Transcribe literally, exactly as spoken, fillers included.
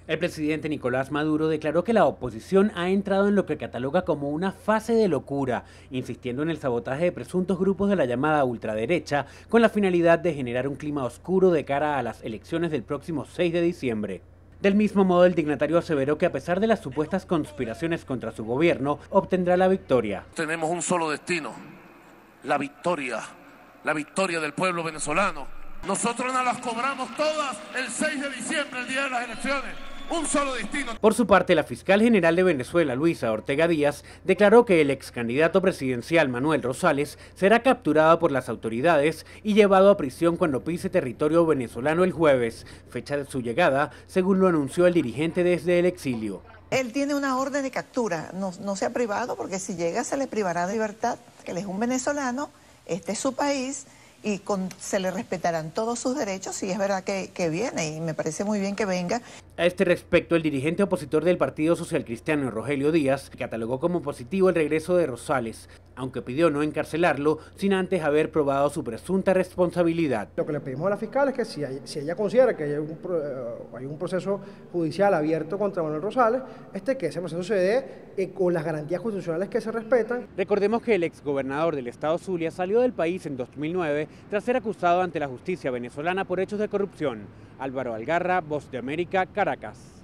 El presidente Nicolás Maduro declaró que la oposición ha entrado en lo que cataloga como una fase de locura, insistiendo en el sabotaje de presuntos grupos de la llamada ultraderecha con la finalidad de generar un clima oscuro de cara a las elecciones del próximo seis de diciembre. Del mismo modo, el dignatario aseveró que a pesar de las supuestas conspiraciones contra su gobierno, obtendrá la victoria. Tenemos un solo destino, la victoria, la victoria del pueblo venezolano. Nosotros nos las cobramos todas el seis de diciembre, el día de las elecciones. Un solo destino. Por su parte, la fiscal general de Venezuela, Luisa Ortega Díaz, declaró que el ex candidato presidencial Manuel Rosales será capturado por las autoridades y llevado a prisión cuando pise territorio venezolano el jueves, fecha de su llegada, según lo anunció el dirigente desde el exilio. Él tiene una orden de captura, no, no se ha privado, porque si llega se le privará de libertad, que él es un venezolano, este es su país, y con, se le respetarán todos sus derechos, y es verdad que, que viene, y me parece muy bien que venga. A este respecto, el dirigente opositor del Partido Social Cristiano, Rogelio Díaz, catalogó como positivo el regreso de Rosales, aunque pidió no encarcelarlo sin antes haber probado su presunta responsabilidad. Lo que le pedimos a la fiscal es que si, hay, si ella considera que hay un, uh, hay un proceso judicial abierto contra Manuel Rosales, este, que ese proceso se dé eh, con las garantías constitucionales que se respetan. Recordemos que el exgobernador del estado Zulia salió del país en dos mil nueve tras ser acusado ante la justicia venezolana por hechos de corrupción. Álvaro Algarra, Voz de América, Caracas.